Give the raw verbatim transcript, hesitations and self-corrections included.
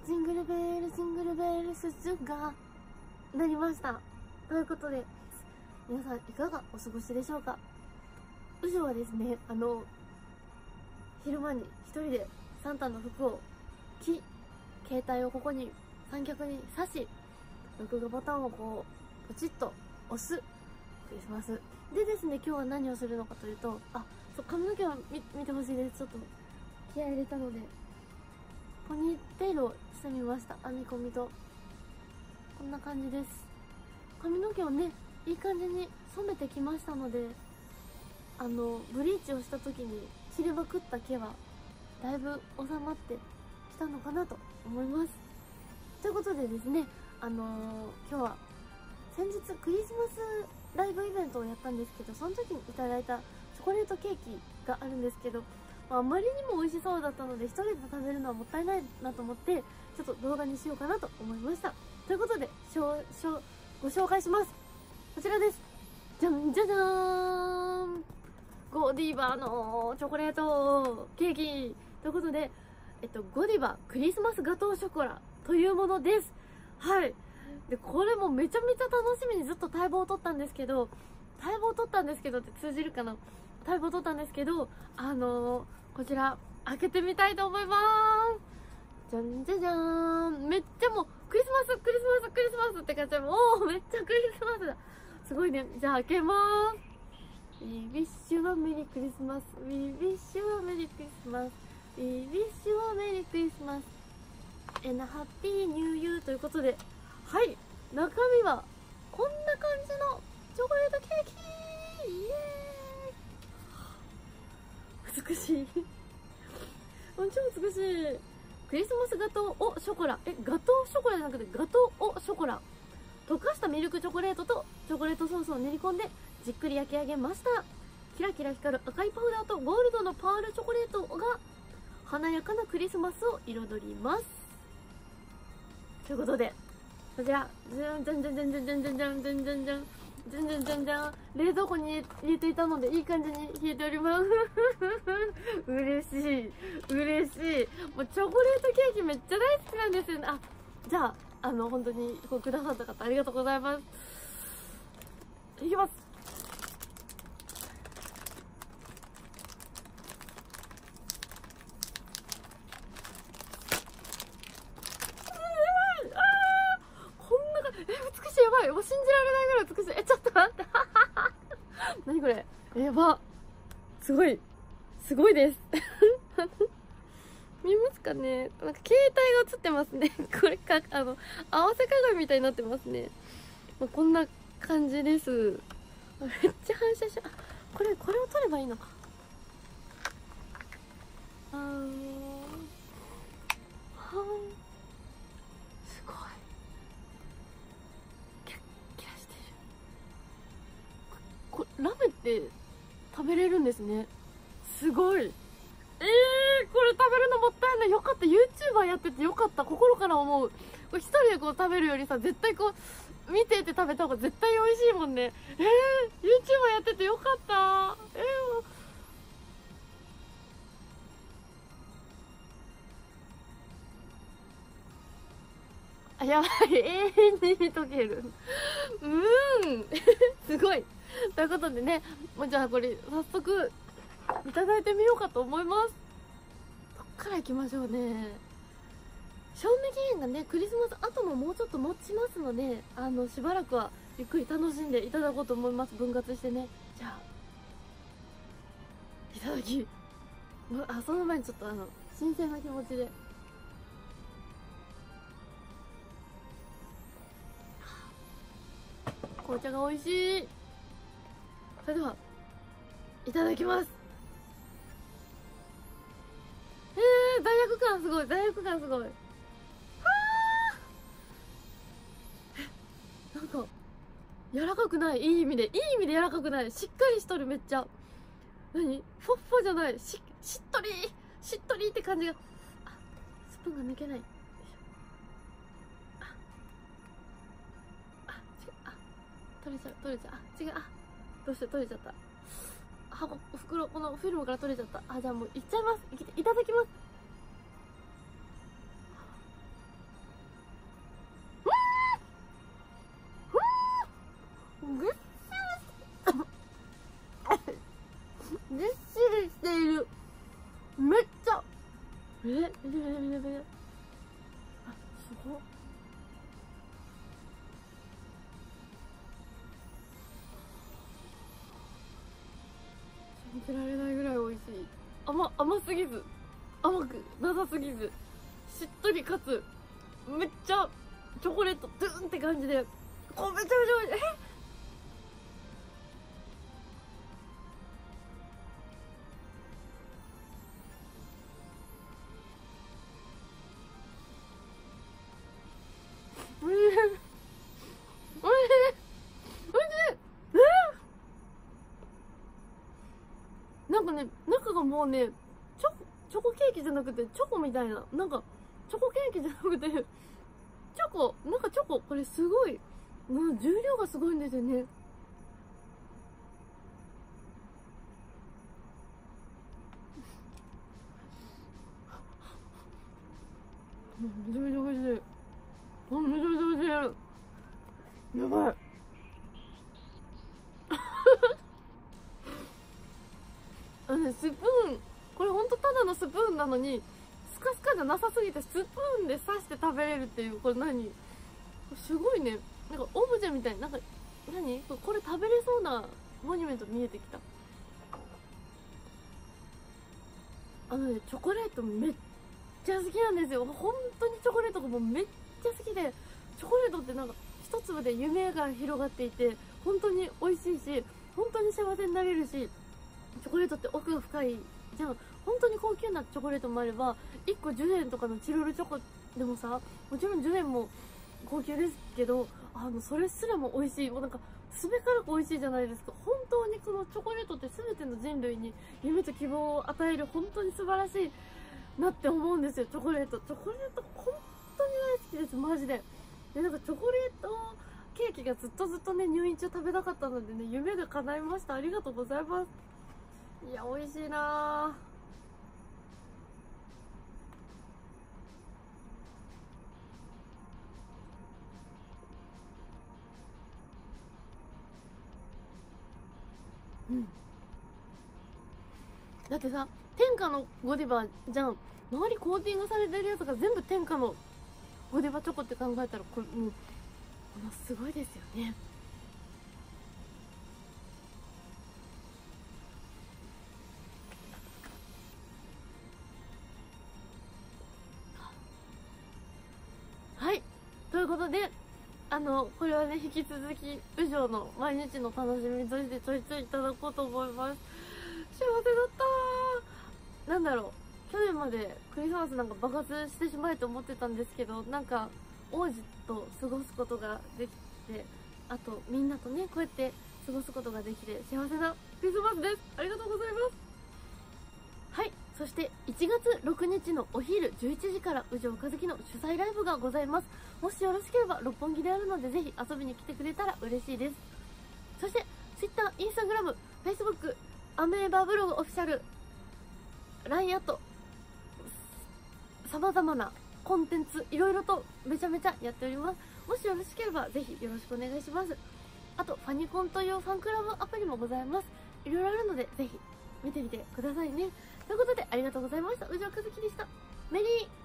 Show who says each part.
Speaker 1: ジングルベルジングルベル鈴が鳴りました。ということで皆さんいかがお過ごしでしょうか。うじょはですね、あの昼間に一人でサンタの服を着、携帯をここに三脚に挿し、録画ボタンをこうポチッと押すクリスマスでですね、今日は何をするのかというと、あ、そう髪の毛を見見てほしいです。ちょっと気合い入れたのでポニーテールをしてみました。編み込みとこんな感じです。髪の毛をねいい感じに染めてきましたので、あのブリーチをした時に切れまくった毛はだいぶ収まってきたのかなと思います。ということでですね、あのー、今日は先日クリスマスライブイベントをやったんですけど、その時にいただいたチョコレートケーキがあるんですけど、まあ、あまりにも美味しそうだったので一人で食べるのはもったいないなと思って、ちょっと動画にしようかなと思いました。ということでしょしょご紹介します。こちらです。じゃんじゃじゃーん、ゴディバのチョコレートケーキということで、えっと、ゴディバクリスマスガトーショコラというものです。はい。で、これもめちゃめちゃ楽しみにずっと待望を取ったんですけど、待望を取ったんですけどって通じるかな、待望を取ったんですけど、あのー、こちら開けてみたいと思います。じゃんじゃじゃーん、めっちゃもうクリスマスクリスマスクリスマスって感じで、もうめっちゃクリスマスだ。すごいね。じゃあ開けまーす。We wish you a Merry Christmas. We wish you a Merry Christmas. We wish you a Merry Christmas and a Happy New Year ということで、はい、中身はこんな感じのチョコレートケーキ。イエーイ。美しい超美しいクリスマスガトー・オ・ショコラ。え、ガトーショコラじゃなくてガトー・オ・ショコラ。溶かしたミルクチョコレートとチョコレートソースを練り込んでじっくり焼き上げました。キラキラ光る赤いパウダーとゴールドのパールチョコレートが華やかなクリスマスを彩ります。ということで、こちらじゃんじゃんじゃんじゃんじゃんじゃんじゃんじゃんじゃんじゃんじゃんじゃんじゃんじゃんじゃん、冷蔵庫に入れていたのでいい感じに冷えております嬉しい嬉しい。もうチョコレートケーキめっちゃ大好きなんですよね。あ、じゃああの本当にこうくださった方ありがとうございます。いきます。やばい、もう信じられないぐらい美しい。え、ちょっと待って何これ、やば、すごいすごいです見ますかね、なんか携帯が映ってますねこれか、あの合わせ鏡みたいになってますね。まあ、こんな感じです。めっちゃ反射し、あ、これこれを取ればいいのか。あーはー、すごいこれラメって食べれるんですね。すごい。えー、これ食べるのもったいない。よかった、 YouTuber やっててよかった。心から思う。これ一人でこう食べるよりさ、絶対こう見てて食べた方が絶対美味しいもんね。えー、YouTuber やっててよかった。えー、あ、やばい、永遠に溶けるうーんすごい。ということでね、もうじゃあこれ早速いただいてみようかと思います。どっからいきましょうね。賞味期限がねクリスマス後ももうちょっと持ちますので、あのしばらくはゆっくり楽しんでいただこうと思います。分割してね。じゃあいただき、あ、その前にちょっとあの新鮮な気持ちで紅茶が美味しい。それではいただきます。えー、罪悪感すごい、罪悪感すごい。はあ、なんか柔らかくない、いい意味で、いい意味で柔らかくない、しっかりしとる。めっちゃ何フォッフォじゃない、ししっとりしっとりって感じが。あ、スプーンが抜けない。ああ、違う、あ、取れちゃう取れちゃう、あ、違う、あ、どうして取れちゃった。箱、袋、このフィルムから取れちゃった。あ、じゃあもういっちゃいます。い、いただきます。 見て見て見て、あ、すごっ。信じられないぐらい美味しい。甘甘すぎず甘くなさすぎず、しっとりかつめっちゃチョコレートドゥーンって感じで、こうめちゃめちゃ美味しい。えおいしいおいしいおいしいおいしい。えー、なんかね、中がもうね、チョコチョコケーキじゃなくてチョコみたいな、なんかチョコケーキじゃなくてチョコ、なんかチョコ、これすごい、うん、重量がすごいんですよね。めちゃめちゃ美味しい。あ、めちゃめちゃ美味しい。やばい。あのね、スプーン、これほんとただのスプーンなのにスカスカじゃなさすぎてスプーンで刺して食べれるっていう、これ何、すごいね。なんかオブジェみたい、なんか何これ食べれそうなモニュメント見えてきた。あのね、チョコレートめっちゃ好きなんですよ。本当にチョコレートがもうめっちゃ好きで、チョコレートってなんか一粒で夢が広がっていて本当に美味しいし、本当に幸せになれるし、チョコレートって奥が深いじゃん。本当に高級なチョコレートもあれば、いっこじゅうえんとかのチロルチョコでもさ、もちろんじゅうえんも高級ですけど、あのそれすらも美味しい。もうなんかすべからく美味しいじゃないですか。本当にこのチョコレートって全ての人類に夢と希望を与える本当に素晴らしいなって思うんですよ。チョコレートチョコレート本当に大好きです、マジで。で、なんかチョコレートケーキがずっとずっとね、入院中食べたかったのでね、夢が叶いました。ありがとうございます。いや、美味しいなぁ。うん、だってさ、天下のゴディバじゃん。周りコーティングされてるやつが全部天下のゴディバチョコって考えたら、これもう、まあ、すごいですよね。はい、ということで、あのこれはね、引き続き宇城の毎日の楽しみとしてちょいちょいいただこうと思います。幸せだったー。なんだろう、去年までクリスマスなんか爆発してしまえと思ってたんですけど、なんか王子と過ごすことができて、あとみんなとねこうやって過ごすことができて幸せなクリスマスです。ありがとうございます。はい、そしていちがつろくにちのお昼じゅういちじから宇城和樹の主催ライブがございます。もしよろしければ六本木であるので、ぜひ遊びに来てくれたら嬉しいです。そして Twitter、Instagram、Facebook、アメーバブログオフィシャル、 ライン アット、さまざまなコンテンツいろいろとめちゃめちゃやっております。もしよろしければぜひよろしくお願いします。あとファニコンというファンクラブアプリもございます。いろいろあるのでぜひ見てみてくださいね。ということでありがとうございました。宇城和樹でした。メリー